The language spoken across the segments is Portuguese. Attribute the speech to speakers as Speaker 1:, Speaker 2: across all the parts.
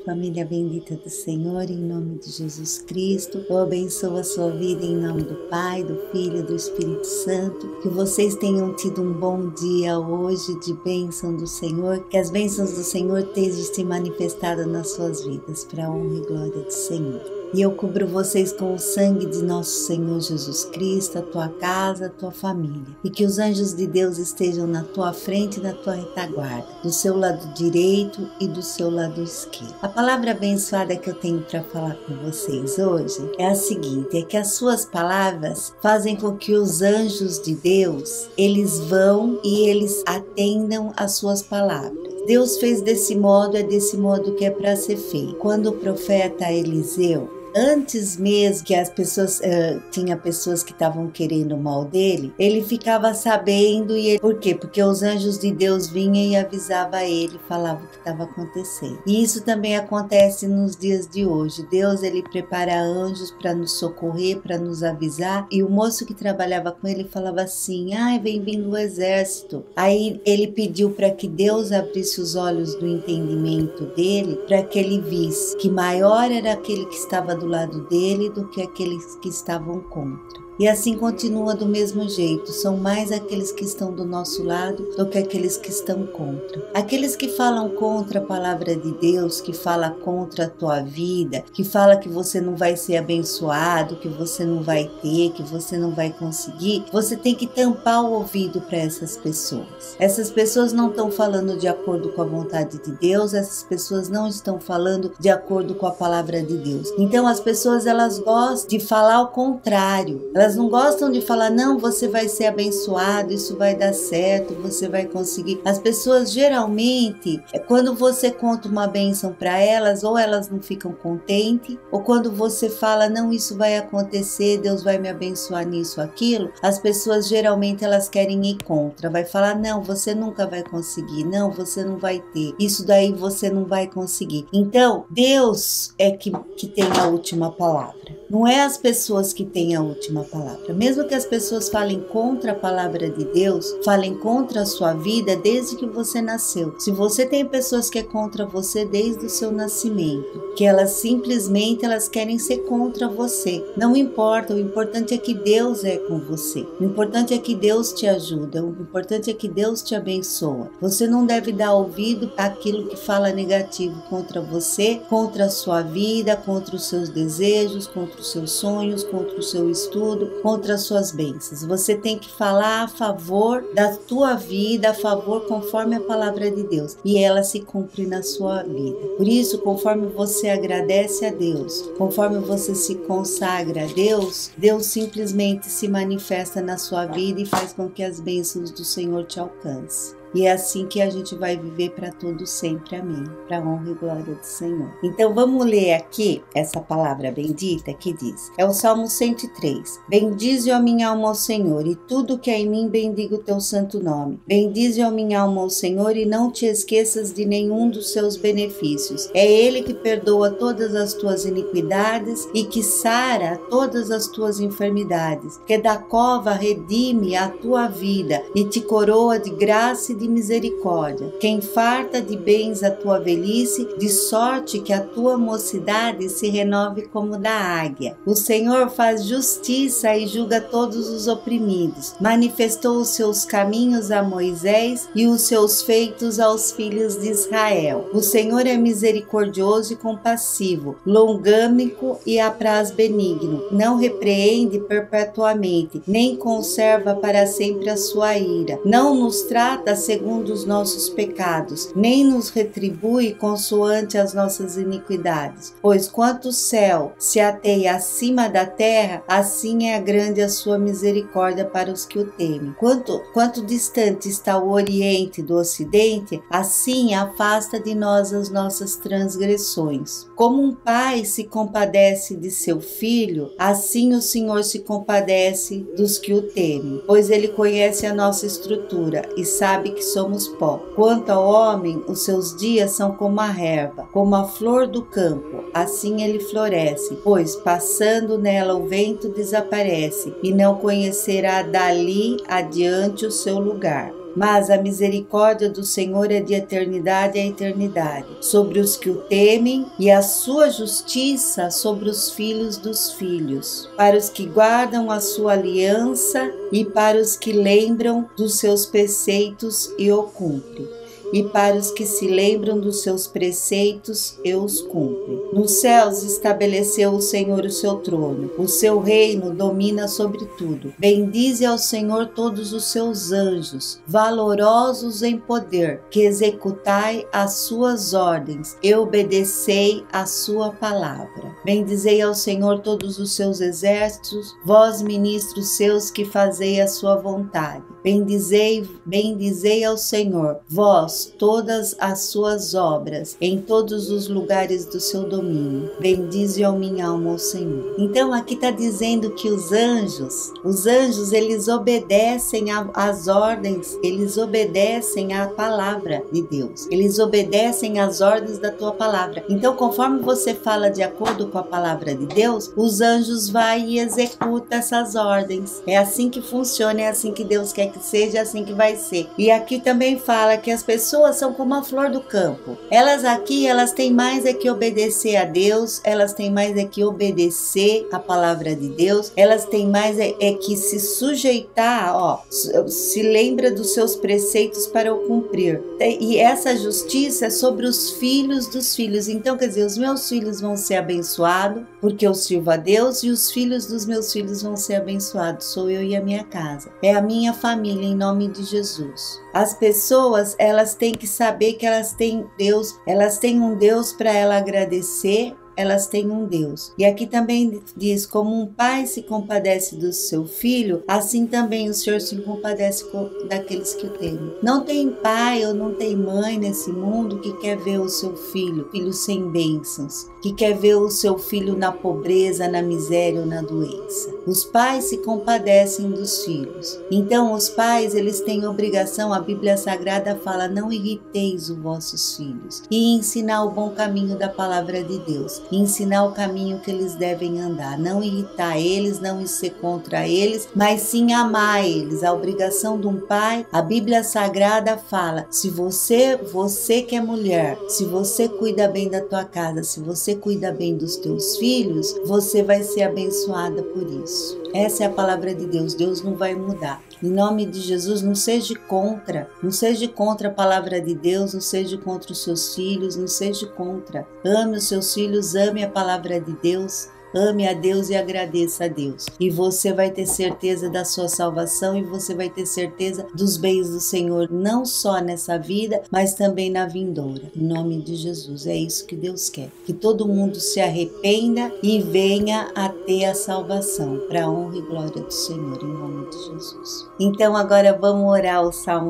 Speaker 1: família bendita do Senhor, em nome de Jesus Cristo. Eu abençoo a sua vida em nome do Pai, do Filho e do Espírito Santo. Que vocês tenham tido um bom dia hoje de bênção do Senhor. Que as bênçãos do Senhor estejam se manifestado nas suas vidas, para a honra e glória do Senhor. E eu cubro vocês com o sangue de nosso Senhor Jesus Cristo, a tua casa, a tua família. E que os anjos de Deus estejam na tua frente e na tua retaguarda, do seu lado direito e do seu lado esquerdo. A palavra abençoada que eu tenho para falar com vocês hoje é a seguinte, é que as suas palavras fazem com que os anjos de Deus, eles vão e eles atendam às suas palavras. Deus fez desse modo, é desse modo que é para ser feito. Quando o profeta Eliseu, antes mesmo que as pessoas, tinha pessoas que estavam querendo o mal dele, ele ficava sabendo, e ele, por quê? Porque os anjos de Deus vinham e avisavam ele, falavam o que estava acontecendo. E isso também acontece nos dias de hoje. Deus, ele prepara anjos para nos socorrer, para nos avisar, e o moço que trabalhava com ele falava assim, vem vindo o exército. Aí ele pediu para que Deus abrisse os olhos do entendimento dele, para que ele visse que maior era aquele que estava do lado dele do que aqueles que estavam contra. E assim continua do mesmo jeito, são mais aqueles que estão do nosso lado do que aqueles que estão contra. Aqueles que falam contra a palavra de Deus, que falam contra a tua vida, que fala que você não vai ser abençoado, que você não vai ter, que você não vai conseguir, você tem que tampar o ouvido para essas pessoas. Essas pessoas não estão falando de acordo com a vontade de Deus, essas pessoas não estão falando de acordo com a palavra de Deus. Então as pessoas, elas gostam de falar o contrário. Elas não gostam de falar, não, você vai ser abençoado, isso vai dar certo, você vai conseguir. As pessoas geralmente, quando você conta uma bênção para elas, ou elas não ficam contentes, ou quando você fala, não, isso vai acontecer, Deus vai me abençoar nisso, aquilo, as pessoas geralmente elas querem ir contra, vai falar, não, você nunca vai conseguir, não, você não vai ter, isso daí você não vai conseguir. Então, Deus é que tem a última palavra. Não é as pessoas que têm a última palavra. Mesmo que as pessoas falem contra a palavra de Deus, falem contra a sua vida desde que você nasceu. Se você tem pessoas que é contra você desde o seu nascimento, que elas simplesmente elas querem ser contra você. Não importa, o importante é que Deus é com você. O importante é que Deus te ajuda, o importante é que Deus te abençoa. Você não deve dar ouvido àquilo que fala negativo contra você, contra a sua vida, contra os seus desejos, contra os seus sonhos, contra o seu estudo, contra as suas bênçãos. Você tem que falar a favor da tua vida, a favor conforme a palavra de Deus, e ela se cumpre na sua vida. Por isso, conforme você agradece a Deus, conforme você se consagra a Deus, Deus simplesmente se manifesta na sua vida e faz com que as bênçãos do Senhor te alcancem. E é assim que a gente vai viver para todo sempre, amém, para a honra e glória do Senhor. Então vamos ler aqui essa palavra bendita que diz, é o Salmo 103, bendize a minha alma ao Senhor, e tudo que é em mim bendiga o teu santo nome. Bendize a minha alma ao Senhor, e não te esqueças de nenhum dos seus benefícios. É Ele que perdoa todas as tuas iniquidades, e que sara todas as tuas enfermidades, que da cova redime a tua vida, e te coroa de graça e de misericórdia, quem farta de bens a tua velhice, de sorte que a tua mocidade se renove como da águia. O Senhor faz justiça e julga todos os oprimidos. Manifestou os seus caminhos a Moisés e os seus feitos aos filhos de Israel. O Senhor é misericordioso e compassivo, longâmico e apraz benigno. Não repreende perpetuamente, nem conserva para sempre a sua ira. Não nos trata segundo os nossos pecados, nem nos retribui consoante as nossas iniquidades. Pois quanto o céu se ateia acima da terra, assim é grande a sua misericórdia para os que o temem. Quanto distante está o oriente do ocidente, assim afasta de nós as nossas transgressões. Como um pai se compadece de seu filho, assim o Senhor se compadece dos que o temem, pois ele conhece a nossa estrutura e sabe que somos pó. Quanto ao homem, os seus dias são como a erva, como a flor do campo, assim ele floresce, pois passando nela o vento desaparece, e não conhecerá dali adiante o seu lugar. Mas a misericórdia do Senhor é de eternidade a eternidade, sobre os que o temem, e a sua justiça sobre os filhos dos filhos, para os que guardam a sua aliança e para os que lembram dos seus preceitos e o cumprem. E para os que se lembram dos seus preceitos e os cumprem. Nos céus estabeleceu o Senhor o seu trono, o seu reino domina sobre tudo. Bendize ao Senhor todos os seus anjos, valorosos em poder, que executai as suas ordens e obedecei a sua palavra. Bendizei ao Senhor todos os seus exércitos, vós ministros seus que fazei a sua vontade. Bendizei ao Senhor, vós todas as suas obras, em todos os lugares do seu domínio. Bendize a minha alma ao Senhor. Então aqui está dizendo que os anjos, eles obedecem às ordens, eles obedecem à palavra de Deus. Eles obedecem às ordens da tua palavra. Então, conforme você fala de acordo com a palavra de Deus, os anjos vão e executam essas ordens. É assim que funciona, é assim que Deus quer que seja, é assim que vai ser. E aqui também fala que as pessoas são como a flor do campo. Elas têm mais é que obedecer a Deus, elas têm mais é que obedecer a palavra de Deus, elas têm mais é que se sujeitar, se lembra dos seus preceitos para o cumprir. E essa justiça é sobre os filhos dos filhos. Então, quer dizer, os meus filhos vão ser abençoados, porque eu sirvo a Deus, e os filhos dos meus filhos vão ser abençoados. Sou eu e a minha casa. É a minha família, em nome de Jesus. As pessoas, elas têm que saber que elas têm Deus, elas têm um Deus para ela agradecer, elas têm um Deus. E aqui também diz, como um pai se compadece do seu filho, assim também o Senhor se compadece daqueles que o temem. Não tem pai ou não tem mãe nesse mundo que quer ver o seu filho sem bênçãos, que quer ver o seu filho na pobreza, na miséria ou na doença. Os pais se compadecem dos filhos. Então os pais, eles têm obrigação, a Bíblia Sagrada fala, não irriteis os vossos filhos, e ensinar o bom caminho da palavra de Deus. Ensinar o caminho que eles devem andar, não irritar eles, não ser contra eles, mas sim amar eles. A obrigação de um pai, a Bíblia Sagrada fala, se você que é mulher, se você cuida bem da tua casa, se você cuida bem dos teus filhos, você vai ser abençoada por isso. Essa é a palavra de Deus, Deus não vai mudar. Em nome de Jesus, não seja contra a palavra de Deus, não seja contra os seus filhos, não seja contra. Ame os seus filhos, ame a palavra de Deus, ame a Deus e agradeça a Deus. E você vai ter certeza da sua salvação e você vai ter certeza dos bens do Senhor, não só nessa vida, mas também na vindoura. Em nome de Jesus, é isso que Deus quer. Que todo mundo se arrependa e venha a ter a salvação, para a honra e glória do Senhor, em nome de Jesus. Então agora vamos orar o Salmo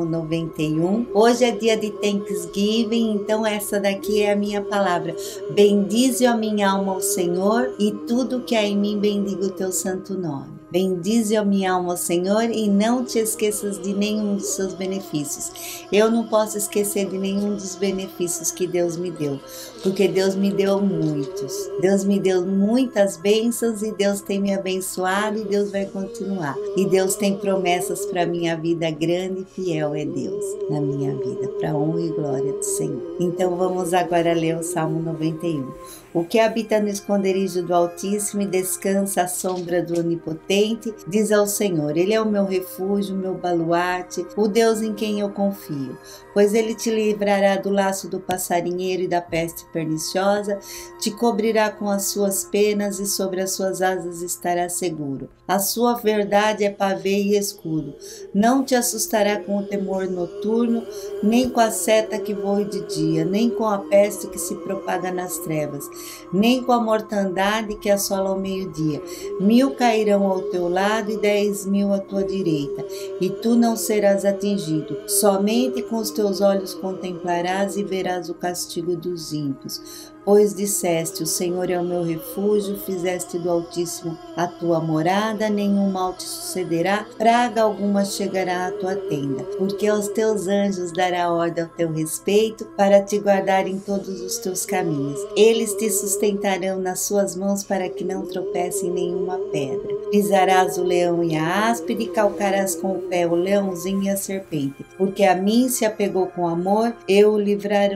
Speaker 1: 91. Hoje é dia de Thanksgiving, então essa daqui é a minha palavra. Bendize a minha alma ao Senhor e tudo que há em mim bendiga o teu santo nome. Bendize a minha alma ao Senhor e não te esqueças de nenhum dos seus benefícios. Eu não posso esquecer de nenhum dos benefícios que Deus me deu, porque Deus me deu muitos. Deus me deu muitas bênçãos e Deus tem me abençoado e Deus vai continuar. E Deus tem promessas para a minha vida, grande e fiel é Deus na minha vida, para a honra e glória do Senhor. Então vamos agora ler o Salmo 91. O que habita no esconderijo do Altíssimo e descansa à sombra do Onipotente, diz ao Senhor, Ele é o meu refúgio, o meu baluarte, o Deus em quem eu confio. Pois Ele te livrará do laço do passarinheiro e da peste perniciosa, te cobrirá com as suas penas e sobre as suas asas estará seguro. A sua verdade é pavê e escudo. Não te assustará com o temor noturno, nem com a seta que voe de dia, nem com a peste que se propaga nas trevas, nem com a mortandade que assola ao meio-dia. 1000 cairão ao teu lado e 10.000 à tua direita, e tu não serás atingido. Somente com os teus olhos contemplarás e verás o castigo dos ímpios. pois disseste: o Senhor é o meu refúgio, fizeste do Altíssimo a tua morada, nenhum mal te sucederá, praga alguma chegará à tua tenda, porque aos teus anjos dará ordem ao teu respeito, para te guardar em todos os teus caminhos. Eles te sustentarão nas suas mãos, para que não tropece em nenhuma pedra. Pisarás o leão e a áspide, e calcarás com o pé o leãozinho e a serpente. Porque a mim se apegou com amor, eu o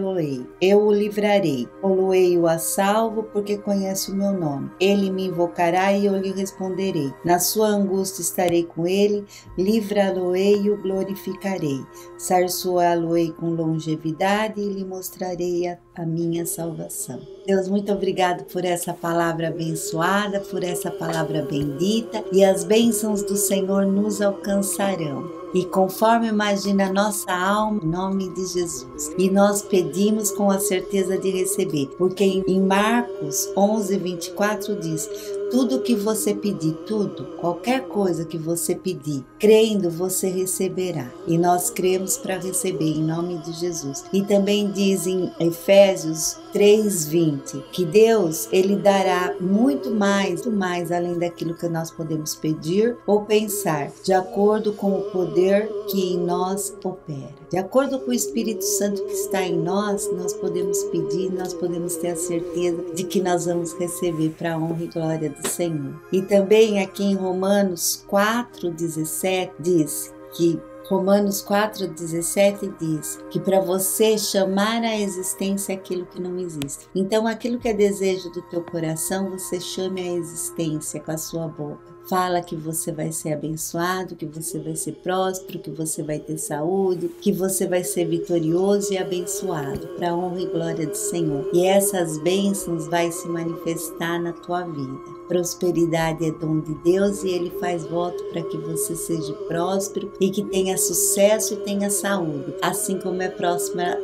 Speaker 1: livrarei. Poloei-o a salvo, porque conhece o meu nome. Ele me invocará e eu lhe responderei. Na sua angústia estarei com ele, livrá-lo-ei e o glorificarei. Sarçoá-lo-ei com longevidade e lhe mostrarei a minha salvação. Deus, muito obrigado por essa palavra abençoada, por essa palavra bendita, e as bênçãos do Senhor nos alcançarão. E conforme imagina a nossa alma, em nome de Jesus. E nós pedimos com a certeza de receber, porque em Marcos 11:24 diz: tudo que você pedir, qualquer coisa que você pedir, crendo, você receberá. E nós cremos para receber, em nome de Jesus. E também diz em Efésios 3:20, que Deus, Ele dará muito mais além daquilo que nós podemos pedir ou pensar, de acordo com o poder que em nós opera. De acordo com o Espírito Santo que está em nós, nós podemos pedir, nós podemos ter a certeza de que nós vamos receber para a honra e glória do Senhor. E também aqui em Romanos 4:17 diz que Romanos 4:17 diz que para você chamar à existência aquilo que não existe. Então, aquilo que é desejo do teu coração, você chame à existência com a sua boca. Fala que você vai ser abençoado, que você vai ser próspero, que você vai ter saúde, que você vai ser vitorioso e abençoado, para a honra e glória do Senhor. E essas bênçãos vai se manifestar na tua vida. Prosperidade é dom de Deus e Ele faz voto para que você seja próspero e que tenha sucesso e tenha saúde, assim como é próspera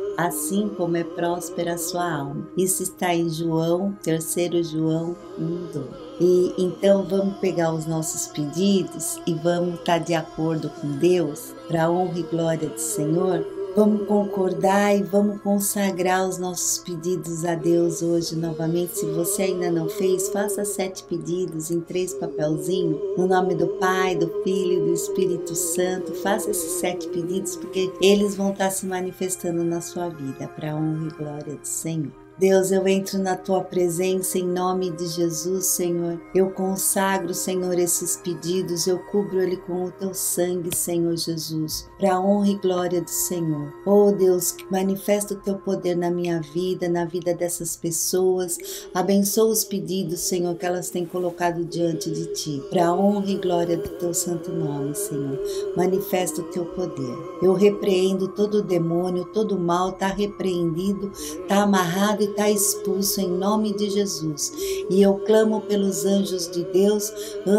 Speaker 1: a sua alma. Isso está em João, 3 João 1:2. E então vamos pegar os nossos pedidos e vamos estar de acordo com Deus, para a honra e glória do Senhor. Vamos concordar e vamos consagrar os nossos pedidos a Deus hoje novamente. Se você ainda não fez, faça 7 pedidos em 3 papelzinhos, no nome do Pai, do Filho e do Espírito Santo. Faça esses 7 pedidos, porque eles vão estar se manifestando na sua vida, para a honra e glória do Senhor. Deus, eu entro na Tua presença em nome de Jesus, Senhor. Eu consagro, Senhor, esses pedidos, eu cubro ele com o Teu sangue, Senhor Jesus, para a honra e glória do Senhor. Oh Deus, que manifesta o Teu poder na minha vida, na vida dessas pessoas. Abençoa os pedidos, Senhor, que elas têm colocado diante de Ti, para a honra e glória do Teu santo nome, Senhor. Manifesta o Teu poder. Eu repreendo todo demônio, todo mal, está repreendido, está amarrado, está expulso em nome de Jesus. E eu clamo pelos anjos de Deus,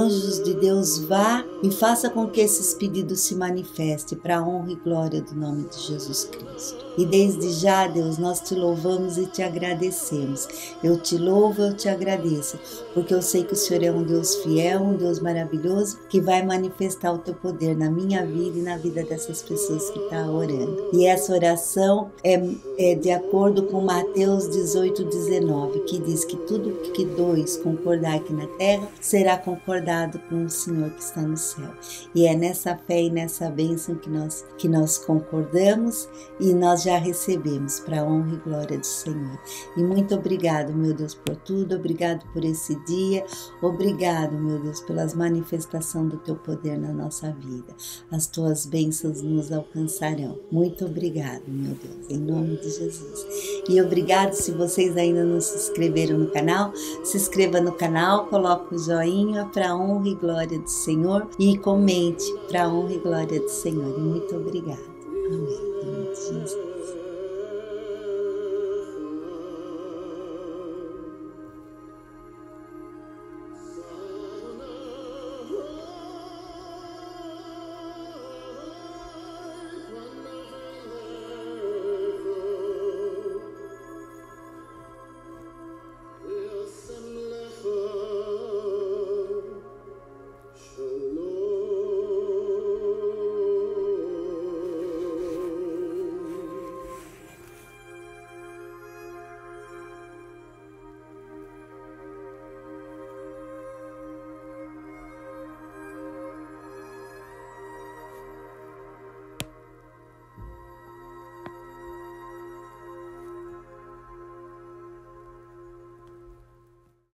Speaker 1: vá e faça com que esses pedidos se manifestem para a honra e glória do nome de Jesus Cristo. E desde já, Deus, nós te louvamos e te agradecemos. Eu te louvo, eu te agradeço, porque eu sei que o Senhor é um Deus fiel, um Deus maravilhoso, que vai manifestar o teu poder na minha vida e na vida dessas pessoas que estão orando. E essa oração é de acordo com Mateus 18:19, que diz que tudo que 2 concordar aqui na terra será concordado com o Senhor que está no céu. E é nessa fé e nessa bênção que nós concordamos e nós já recebemos para a honra e glória do Senhor. E muito obrigado, meu Deus, por tudo. Obrigado por esse dia. Obrigado, meu Deus, pelas manifestações do teu poder na nossa vida. As tuas bênçãos nos alcançarão. Muito obrigado, meu Deus, em nome de Jesus. E obrigado se vocês ainda não se inscreveram no canal. Se inscreva no canal, coloque o joinha para a honra e glória do Senhor e comente para a honra e glória do Senhor. E muito obrigado. Amém. Em nome de Jesus.